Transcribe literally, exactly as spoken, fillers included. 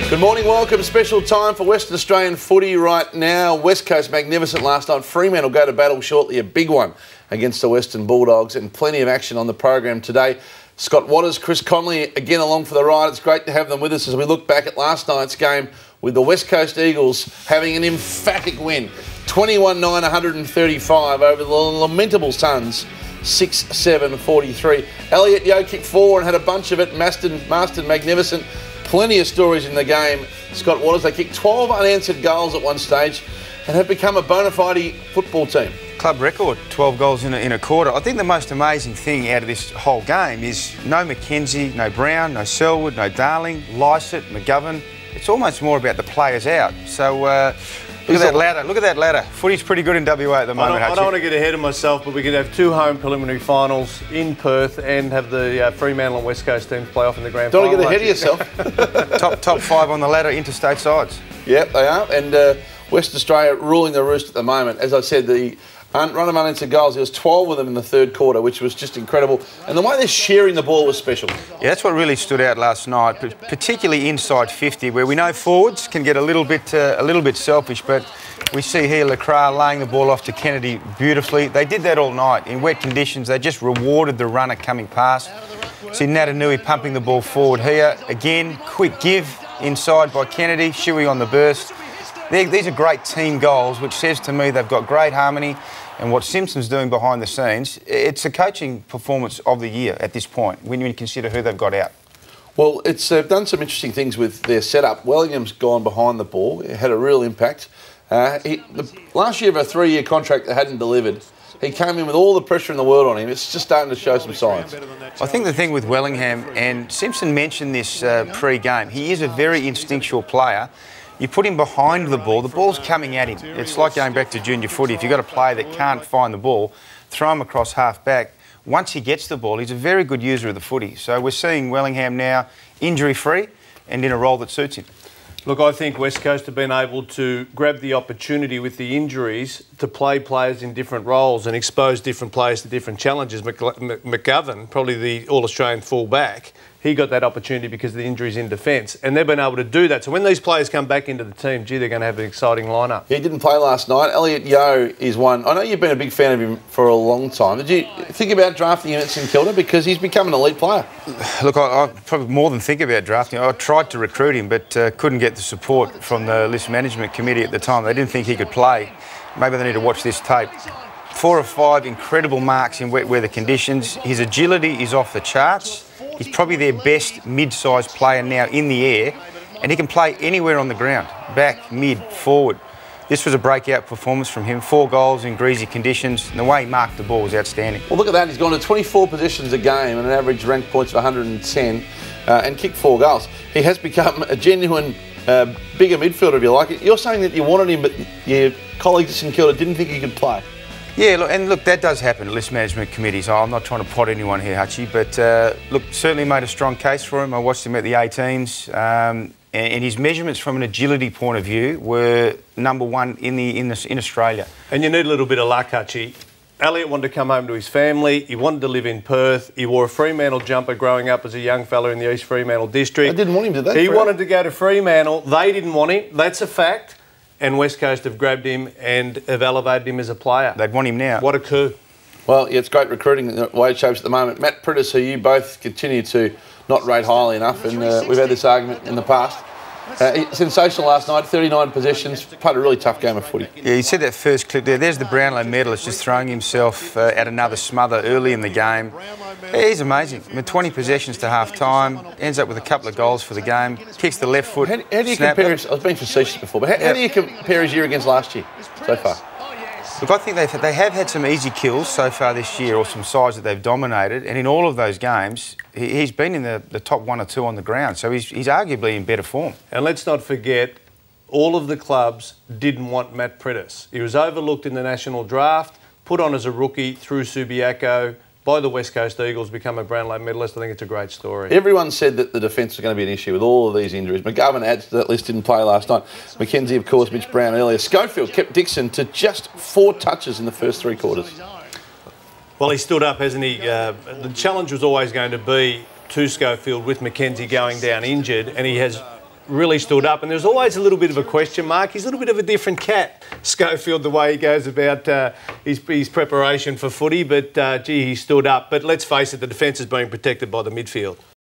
Good morning, welcome. Special time for Western Australian footy right now. West Coast magnificent last night. Fremantle go to battle shortly, a big one against the Western Bulldogs, and plenty of action on the program today. Scott Watters, Chris Connolly again along for the ride. It's great to have them with us as we look back at last night's game with the West Coast Eagles having an emphatic win. twenty-one nine, one hundred thirty-five over the lamentable Suns, six seven forty-three. Elliot Yeo kicked four and had a bunch of it. Maston, Marston magnificent. Plenty of stories in the game. Scott Watters, they kicked twelve unanswered goals at one stage and have become a bona fide football team. Club record, twelve goals in a, in a quarter. I think the most amazing thing out of this whole game is no McKenzie, no Brown, no Selwood, no Darling, Lycett, McGovern. It's almost more about the players out. So uh, look at that ladder. Look at that ladder. Footy's pretty good in W A at the moment. I don't, I don't want to get ahead of myself, but we could have two home preliminary finals in Perth and have the uh, Fremantle and West Coast teams play off in the grand don't final. Don't get ahead of yourself. top top five on the ladder, interstate sides. Yep, they are. And uh, West Australia ruling the roost at the moment. As I said, the run of unanswered goals, there was twelve of them in the third quarter, which was just incredible. And the way they're sharing the ball was special. Yeah, that's what really stood out last night, particularly inside fifty, where we know forwards can get a little bit uh, a little bit selfish, but we see here Lacroix laying the ball off to Kennedy beautifully. They did that all night. In wet conditions, they just rewarded the runner coming past. See Natanui pumping the ball forward here. Again, quick give inside by Kennedy, Shuey on the burst. They're, these are great team goals, which says to me they've got great harmony. And what Simpson's doing behind the scenes, it's a coaching performance of the year at this point, when you consider who they've got out. Well, it's uh, done some interesting things with their setup. Wellingham's gone behind the ball. It had a real impact. Uh, he, the, last year of a three-year contract that hadn't delivered, he came in with all the pressure in the world on him. It's just starting to show some signs. I think the thing with Wellingham, and Simpson mentioned this uh, pre-game, he is a very instinctual player. You put him behind the ball, the ball's coming at him. It's like going back to junior footy. If you've got a player that can't find the ball, throw him across half back. Once he gets the ball, he's a very good user of the footy. So we're seeing Wellingham now injury-free and in a role that suits him. Look, I think West Coast have been able to grab the opportunity with the injuries to play players in different roles and expose different players to different challenges. McGovern, probably the All-Australian full-back, he got that opportunity because of the injuries in defence, and they've been able to do that. So when these players come back into the team, gee, they're going to have an exciting lineup. He didn't play last night. Elliot Yeo is one. I know you've been a big fan of him for a long time. Did you think about drafting him at St Kilda? Because he's become an elite player. Look, I, I probably more than think about drafting. I tried to recruit him, but uh, couldn't get the support from the list management committee at the time. They didn't think he could play. Maybe they need to watch this tape. Four or five incredible marks in wet weather conditions. His agility is off the charts. He's probably their best mid-sized player now in the air, and he can play anywhere on the ground, back, mid, forward. This was a breakout performance from him. Four goals in greasy conditions, and the way he marked the ball was outstanding. Well, look at that. He's gone to twenty-four positions a game and an average ranked points of one hundred ten uh, and kicked four goals. He has become a genuine uh, bigger midfielder, if you like it. You're saying that you wanted him, but your colleagues at St Kilda didn't think he could play. Yeah, look, and look, that does happen at list management committees. I'm not trying to pot anyone here, Hutchie, but uh, look, certainly made a strong case for him. I watched him at the eighteens, um, and, and his measurements from an agility point of view were number one in the in, the, in Australia. And you need a little bit of luck, Hutchie. Elliot wanted to come home to his family. He wanted to live in Perth. He wore a Fremantle jumper growing up as a young fella in the East Fremantle district. I didn't want him to that. He wanted to go to Fremantle. They didn't want him. That's a fact. And West Coast have grabbed him and have elevated him as a player. They'd want him now. What a coup. Well, yeah, it's great recruiting the way it shapes at the moment. Matt Priddis, who you both continue to not rate highly enough, and uh, we've had this argument in the past. Uh, sensational last night, thirty-nine possessions, played a really tough game of footy. Yeah, you said that first clip there. There's the Brownlow medalist just throwing himself uh, at another smother early in the game. Yeah, he's amazing. I mean, twenty possessions to half-time, ends up with a couple of goals for the game, kicks the left foot. How, how do you snap. compare his, I was being facetious before, but how, how do you compare his year against last year so far? Look, I think they've, they have had some easy kills so far this year, or some sides that they've dominated, and in all of those games, he, he's been in the, the top one or two on the ground, so he's, he's arguably in better form. And let's not forget, all of the clubs didn't want Matt Priddis. He was overlooked in the national draft, put on as a rookie through Subiaco, by the West Coast Eagles, become a Brownlow medalist. I think it's a great story. Everyone said that the defence was going to be an issue with all of these injuries. McGovern adds to that list, didn't play last night. McKenzie, of course, Mitch Brown earlier. Schofield kept Dixon to just four touches in the first three quarters. Well, he stood up, hasn't he? Uh, the challenge was always going to be to Schofield with McKenzie going down injured, and he has really stood up. And there's always a little bit of a question mark. He's a little bit of a different cat, Schofield, the way he goes about uh, his, his preparation for footy. But, uh, gee, he stood up. But let's face it, the defence is being protected by the midfield.